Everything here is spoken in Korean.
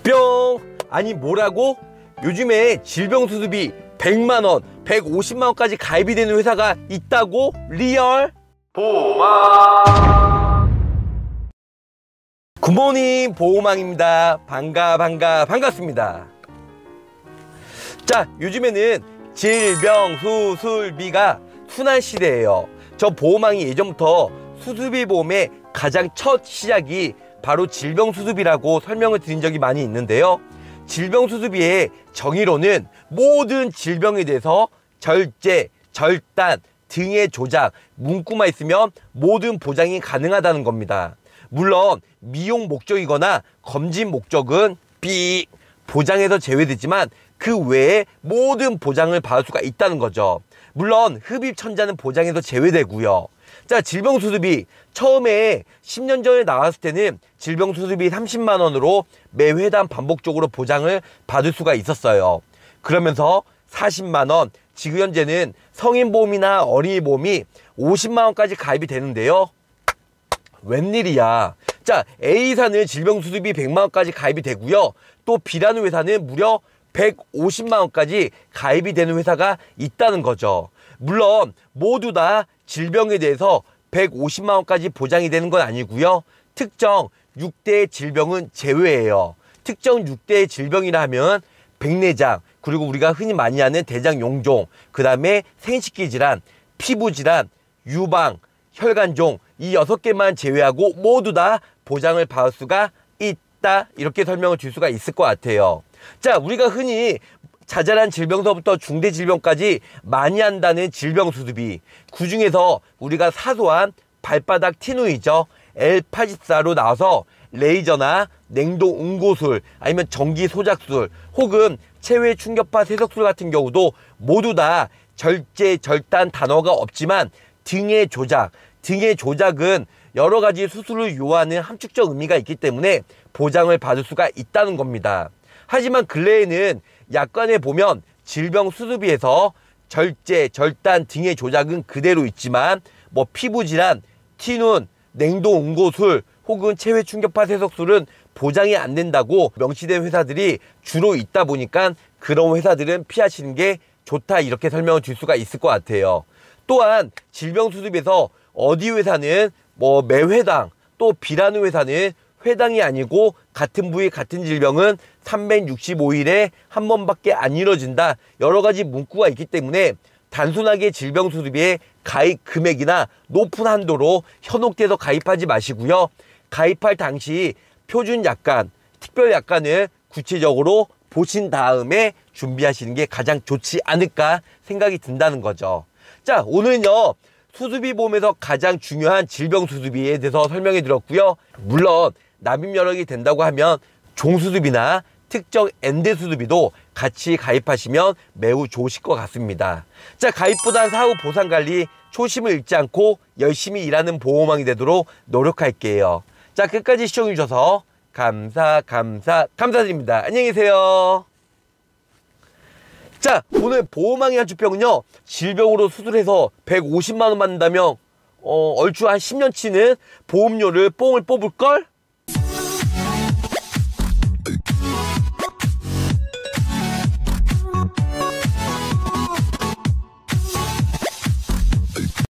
뿅! 아니 뭐라고? 요즘에 질병수습이 100만원, 150만원까지 가입이 되는 회사가 있다고? 리얼? 보호망! 굿모닝 보호망입니다. 반갑습니다. 자, 요즘에는 질병수술비가 순환 시대예요. 저 보호망이 예전부터 수술비 보험의 가장 첫 시작이 바로 질병수습이라고 설명을 드린 적이 많이 있는데요. 질병수습비의 정의로는 모든 질병에 대해서 절제, 절단, 등의 조작, 문구만 있으면 모든 보장이 가능하다는 겁니다. 물론 미용 목적이거나 검진 목적은 삑 보장에서 제외되지만 그 외에 모든 보장을 받을 수가 있다는 거죠. 물론 흡입천자는 보장에서 제외되고요. 자, 질병수습이 처음에 10년 전에 나왔을 때는 질병수습이 30만 원으로 매 회당 반복적으로 보장을 받을 수가 있었어요. 그러면서 40만 원, 지금 현재는 성인보험이나 어린이보험이 50만 원까지 가입이 되는데요. 웬일이야. 자, A사는 질병수습이 100만 원까지 가입이 되고요. 또 B라는 회사는 무려 150만 원까지 가입이 되는 회사가 있다는 거죠. 물론 모두 다 질병에 대해서 150만 원까지 보장이 되는 건 아니고요. 특정 6대의 질병은 제외예요. 특정 6대의 질병이라 하면 백내장, 그리고 우리가 흔히 많이 하는 대장용종, 그 다음에 생식기 질환, 피부 질환, 유방, 혈관종, 이 6개만 제외하고 모두 다 보장을 받을 수가 있다. 이렇게 설명을 드릴 수가 있을 것 같아요. 자, 우리가 흔히 자잘한 질병서부터 중대질병까지 많이 한다는 질병수습이, 그 중에서 우리가 사소한 발바닥 티누이죠. L84로 나와서 레이저나 냉동 응고술, 아니면 전기 소작술, 혹은 체외 충격파 세석술 같은 경우도 모두 다 절제, 절단 단어가 없지만 등의 조작, 등의 조작은 여러 가지 수술을 요하는 함축적 의미가 있기 때문에 보장을 받을 수가 있다는 겁니다. 하지만 근래에는 약관에 보면 질병수습비에서 절제, 절단 등의 조작은 그대로 있지만 뭐 피부질환, 티눈, 냉동 응고술 혹은 체외 충격파 세석술은 보장이 안 된다고 명시된 회사들이 주로 있다 보니까 그런 회사들은 피하시는 게 좋다, 이렇게 설명을 드릴 수가 있을 것 같아요. 또한 질병수습에서 어디 회사는 뭐 매 회당, 또 B라는 회사는 회당이 아니고 같은 부위 같은 질병은 365일에 한 번밖에 안 이루어진다, 여러 가지 문구가 있기 때문에 단순하게 질병수습비의 가입 금액이나 높은 한도로 현혹돼서 가입하지 마시고요. 가입할 당시 표준 약관, 특별 약관을 구체적으로 보신 다음에 준비하시는 게 가장 좋지 않을까 생각이 든다는 거죠. 자, 오늘은요, 수술비 보험에서 가장 중요한 질병수습비에 대해서 설명해 드렸고요. 물론 납입 여력이 된다고 하면 종수습비나 특정 엔드수습비도 같이 가입하시면 매우 좋으실 것 같습니다. 자, 가입보단 사후 보상관리 초심을 잃지 않고 열심히 일하는 보호망이 되도록 노력할게요. 자, 끝까지 시청해 주셔서 감사드립니다. 안녕히 계세요. 자, 오늘 보호망이 한주병은요, 질병으로 수술해서 150만 원 받는다면 얼추 한 10년치는 보험료를 뽕을 뽑을걸?